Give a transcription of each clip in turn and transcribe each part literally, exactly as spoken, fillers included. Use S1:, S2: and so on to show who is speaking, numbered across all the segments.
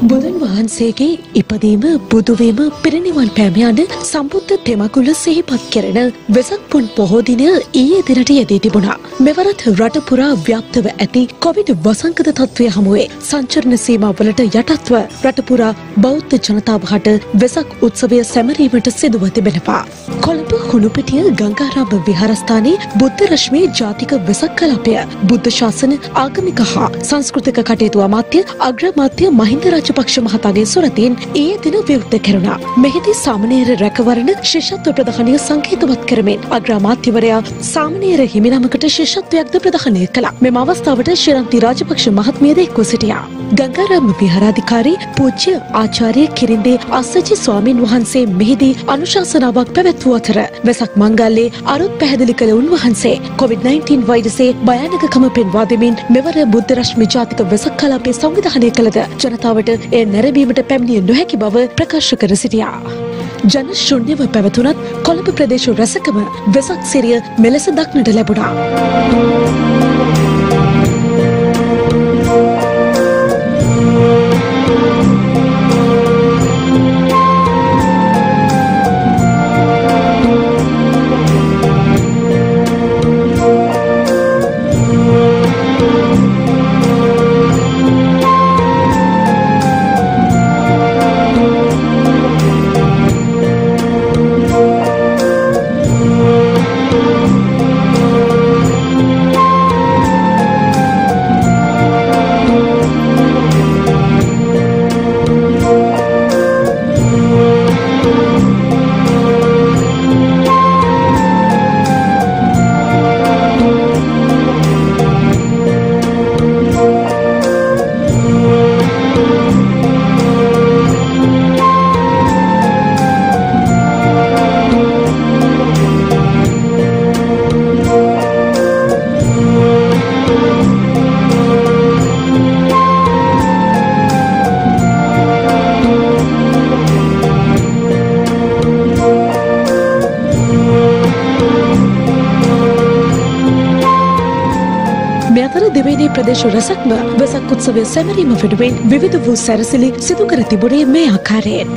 S1: බුදුන් වහන්සේගේ ඉපදීම බුදුවීම පිරිනිවන් පෑම යන සම්බුද්ධ තෙමකුල සිහිපත් කෙරෙන වෙසක් පුන් පොහෝ දිනය ඊයේ දිනට යෙදී තිබුණා. මෙවරත් රට පුරා ව්‍යාප්තව ඇති කොවිඩ් වසංගත තත්ත්වය හමුවේ සංචරණ සීමාවලට යටත්ව රට පුරා බෞද්ධ ජනතාව හට වෙසක් උත්සවය සැමරීමට සිදුව තිබෙනවා. කොළඹ හුණුපිටිය ගංගාරාම විහාරස්ථානයේ බුද්ධ රශ්මිය ජාතික වෙසක් කලාපය බුද්ධ ශාසන ආගමික හා සංස්කෘතික කටයුතු අමාත්‍ය අග්‍රාමාත්‍ය මහින්ද රාජපක්ෂ මහතාගේ සුරතින් ඊයේ දින විවෘත කෙරුණා. මෙහිදී සාමණේර රැකවරණ ශිෂ්‍යත්ව ප්‍රදානය සංකේතවත් කරමින් අග්‍රාමාත්‍යවරයා සාමණේර හිමිනමකට ශිෂ්‍යත්වයක්ද ප්‍රදානය කළා. මෙම අවස්ථාවට ශ්‍රීරන්ති රාජපක්ෂ මහත්මියද එක්ව සිටියා. ගංගාරාම විහාරාධිකාරී පූජ්‍ය ආචාර්ය කිරින්දේ අස්සජි ස්වාමින් වහන්සේ මෙහිදී අනුශාසනාවක් පැවැත්වූ අතර වෙසක් මංගල්‍යයේ අරුත් පැහැදිලි කළ උන්වහන්සේ කොවිඩ් නයින්ටීන් වෛරසයේ භයානකකම පෙන්වා දෙමින් මෙවර බුද්ධ රශ්මි ජාතික වෙසක් කලාපය සංවිධානය කළද ජනතාවට එය නැරඹීමට පැමිණිය නොහැකි බව ප්‍රකාශ කර සිටියා. ජන ශුන්‍යව පැවතුනත් කොළඹ ප්‍රදේශ රැසකම වෙසක් සිරිය මෙලෙස දක්නට ලැබුණා. දෙවැනි ප්‍රදේශ රැසක්ම වෙසක් උත්සවය සැමරීම වෙනුවෙන් විවිධ වූ සැරසිලි සිදු කර තිබුණේ මේ ආකාරයෙන්.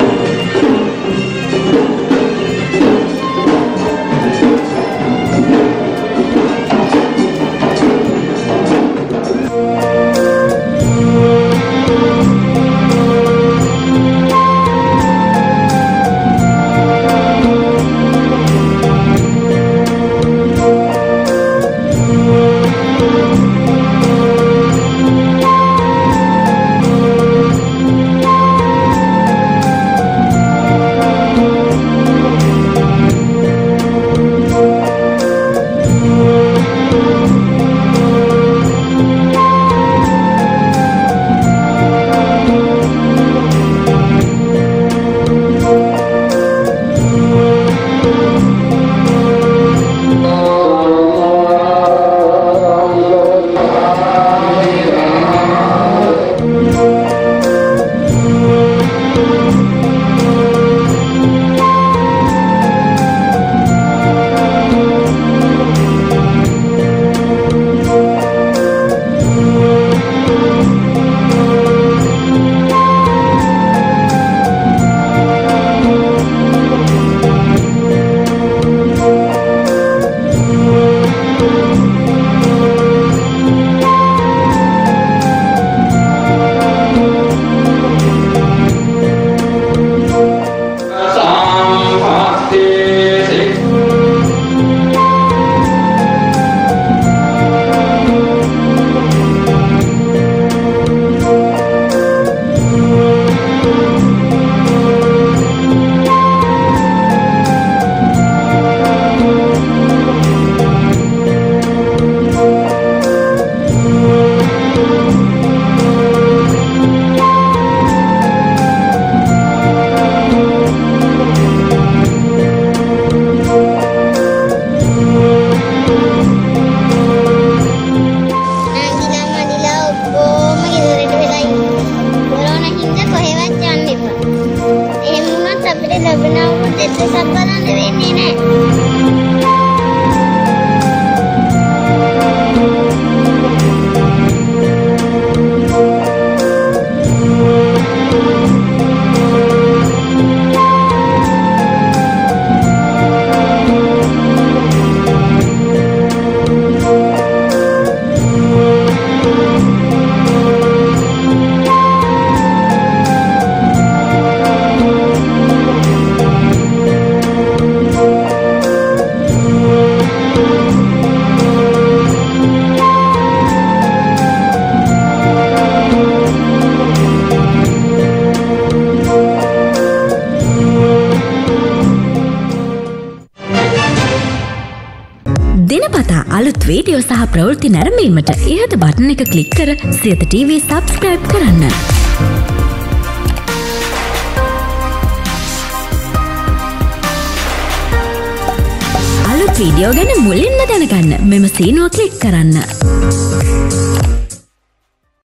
S2: අලුත් වීඩියෝ සහ ප්‍රවෘත්ති නැරඹීමට ඉහත බටන් එක ක්ලික් කර සියත ටීවී සබ්ස්ක්‍රයිබ් කරන්න. අලුත් වීඩියෝ ගැන මුලින්ම දැනගන්න මෙම සීනුව ක්ලික් කරන්න.